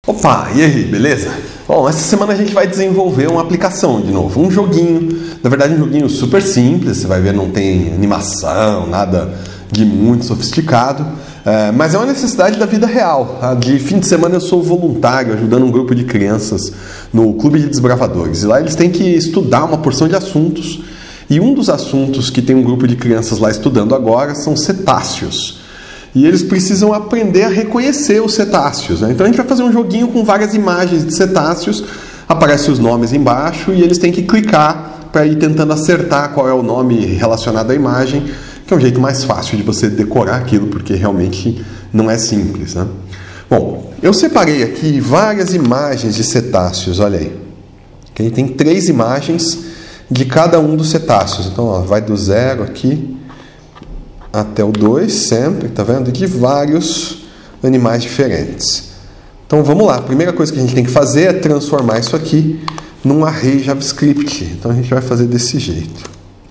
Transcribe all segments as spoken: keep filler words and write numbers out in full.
Opa, e aí, beleza? Bom, essa semana a gente vai desenvolver uma aplicação de novo, um joguinho, na verdade um joguinho super simples, você vai ver, não tem animação, nada de muito sofisticado, é, mas é uma necessidade da vida real. Tá? De fim de semana eu sou voluntário ajudando um grupo de crianças no Clube de Desbravadores, e lá eles têm que estudar uma porção de assuntos, e um dos assuntos que tem um grupo de crianças lá estudando agora são cetáceos. E eles precisam aprender a reconhecer os cetáceos, né? Então a gente vai fazer um joguinho com várias imagens de cetáceos, aparecem os nomes embaixo e eles têm que clicar para ir tentando acertar qual é o nome relacionado à imagem, que é um jeito mais fácil de você decorar aquilo, porque realmente não é simples, né? Bom, eu separei aqui várias imagens de cetáceos, olha aí. Aqui tem três imagens de cada um dos cetáceos. Então, ó, vai do zero aqui até o dois, sempre, tá vendo? De vários animais diferentes. Então vamos lá, a primeira coisa que a gente tem que fazer é transformar isso aqui num array JavaScript. Então a gente vai fazer desse jeito.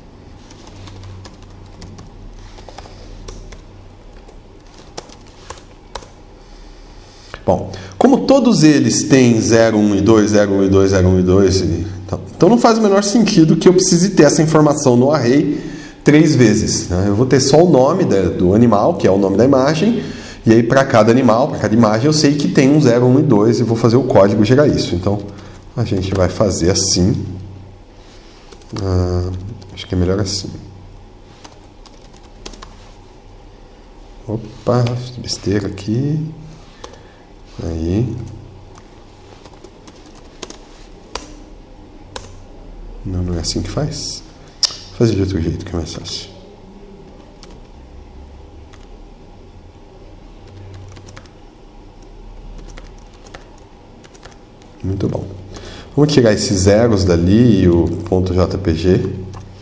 Bom, como todos eles têm zero, um e dois, zero, um e dois, zero, um e dois, então, então não faz o menor sentido que eu precise ter essa informação no array três vezes. Né? Eu vou ter só o nome do animal, que é o nome da imagem, e aí para cada animal, para cada imagem, eu sei que tem um zero, um e dois, e vou fazer o código gerar isso. Então, a gente vai fazer assim. Ah, acho que é melhor assim. Opa, besteira aqui. Aí. Não, não é assim que faz? Vou fazer de outro jeito que é mais fácil. Muito bom. Vamos tirar esses zeros dali e o ponto .jpg.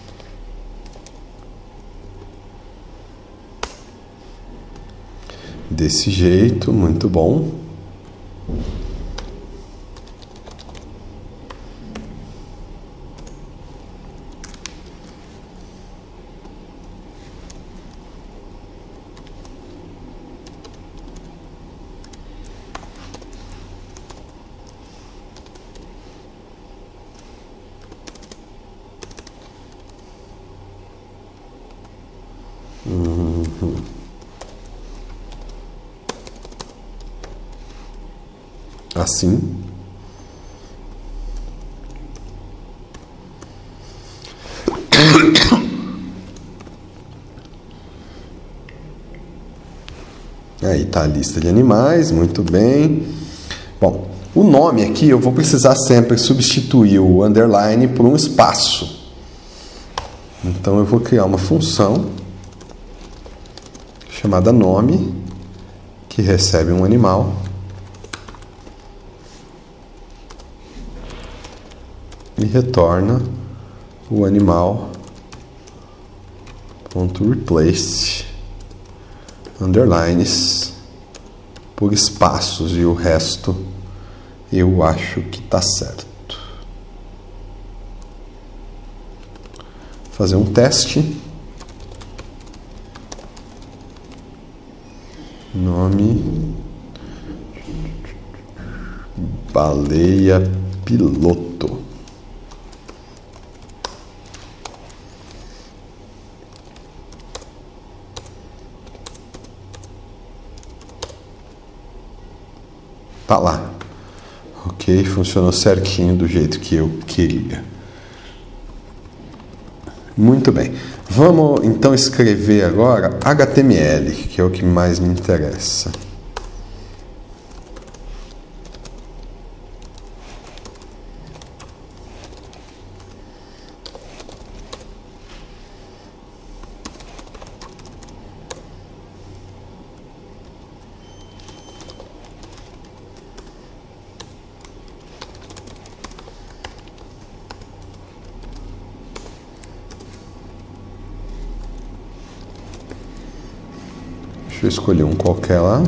Desse jeito, muito bom. Uhum. Assim. Aí está a lista de animais, muito bem. Bom, o nome aqui eu vou precisar sempre substituir o underline por um espaço. Então eu vou criar uma função chamada nome, que recebe um animal. E retorna o animal ponto replace underlines por espaços, e o resto eu acho que está certo. Fazer um teste. Nome baleia piloto. Tá lá. Ok, funcionou certinho do jeito que eu queria. Muito bem. Vamos então escrever agora H T M L, que é o que mais me interessa. Deixa eu escolher um qualquer lá.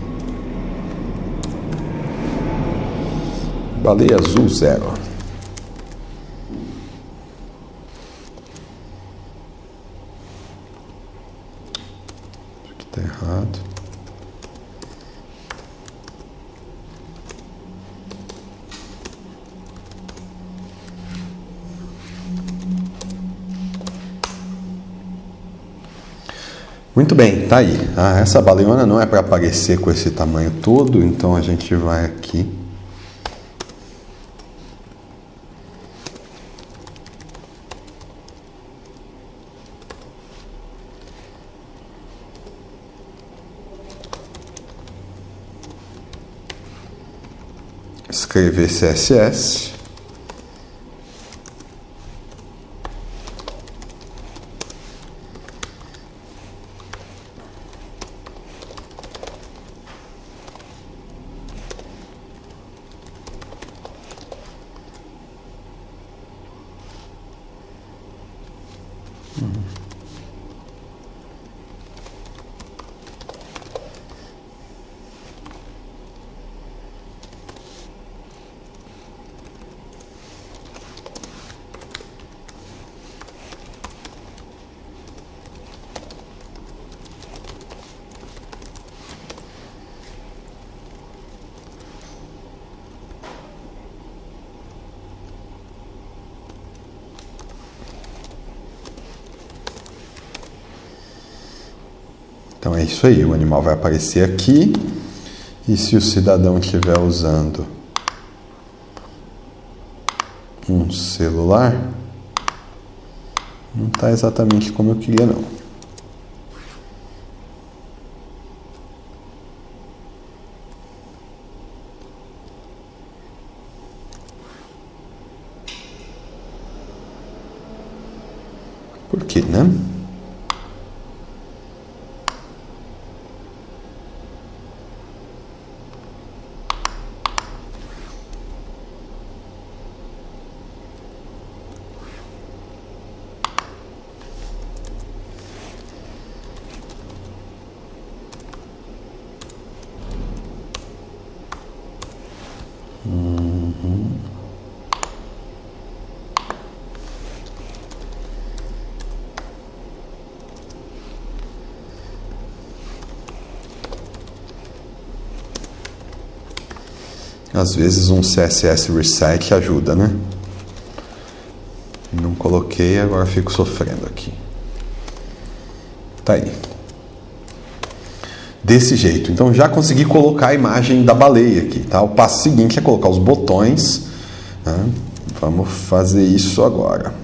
Baleia azul zero. Isso aqui está errado. Muito bem, tá aí. Ah, essa baleona não é para aparecer com esse tamanho todo, então a gente vai aqui. Escrever C S S. Então é isso aí, o animal vai aparecer aqui, e se o cidadão estiver usando um celular, não está exatamente como eu queria não. Por quê, né? Uhum. Às vezes um C S S reset ajuda, né? Não coloquei, agora fico sofrendo aqui. Tá aí. Desse jeito. Então já consegui colocar a imagem da baleia aqui, tá? O passo seguinte é colocar os botões, né? Vamos fazer isso agora.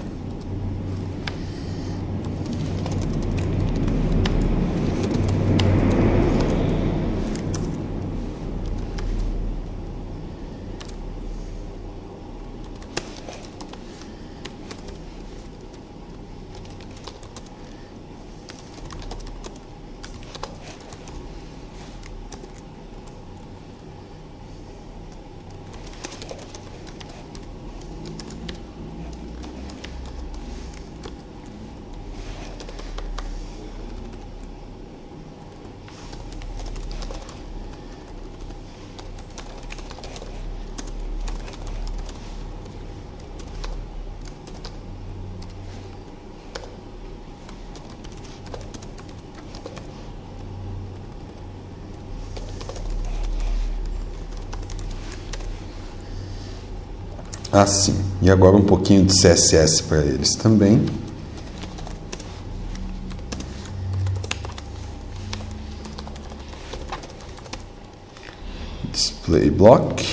Assim. E agora um pouquinho de C S S para eles também. Display block.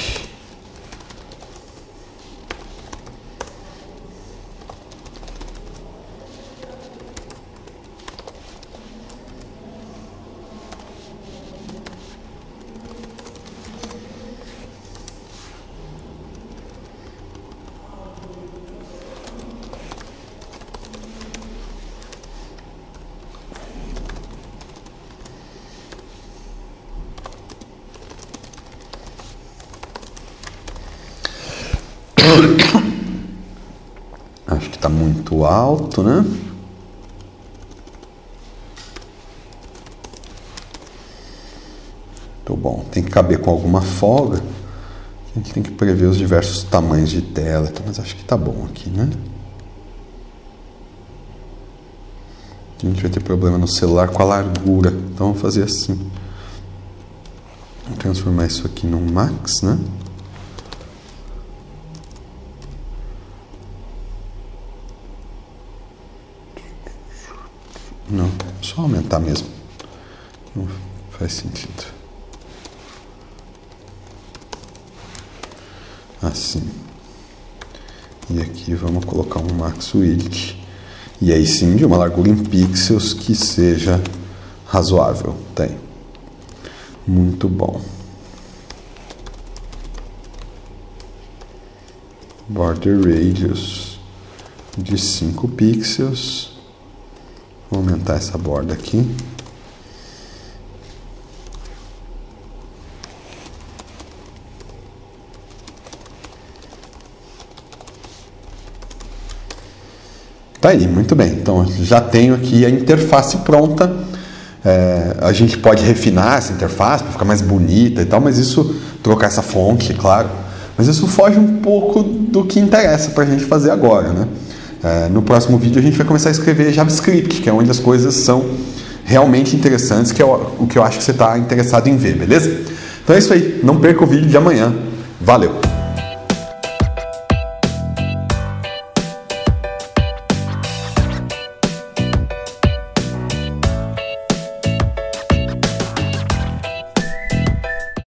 Acho que está muito alto, né? Tô bom. Tem que caber com alguma folga. A gente tem que prever os diversos tamanhos de tela, mas acho que tá bom aqui, né? A gente vai ter problema no celular com a largura. Então vamos fazer assim. Vou transformar isso aqui num max, né? Não, só aumentar mesmo. Não faz sentido. Assim. E aqui vamos colocar um max width. E aí sim, de uma largura em pixels que seja razoável. Tem. Muito bom. Border radius de cinco pixels. Vou aumentar essa borda aqui. Tá aí, muito bem. Então já tenho aqui a interface pronta. É, a gente pode refinar essa interface para ficar mais bonita e tal, mas isso, trocar essa fonte, claro. Mas isso foge um pouco do que interessa para a gente fazer agora, né? É, no próximo vídeo a gente vai começar a escrever JavaScript, que é onde as coisas são realmente interessantes, que é o que eu acho que você está interessado em ver, beleza? Então é isso aí. Não perca o vídeo de amanhã. Valeu!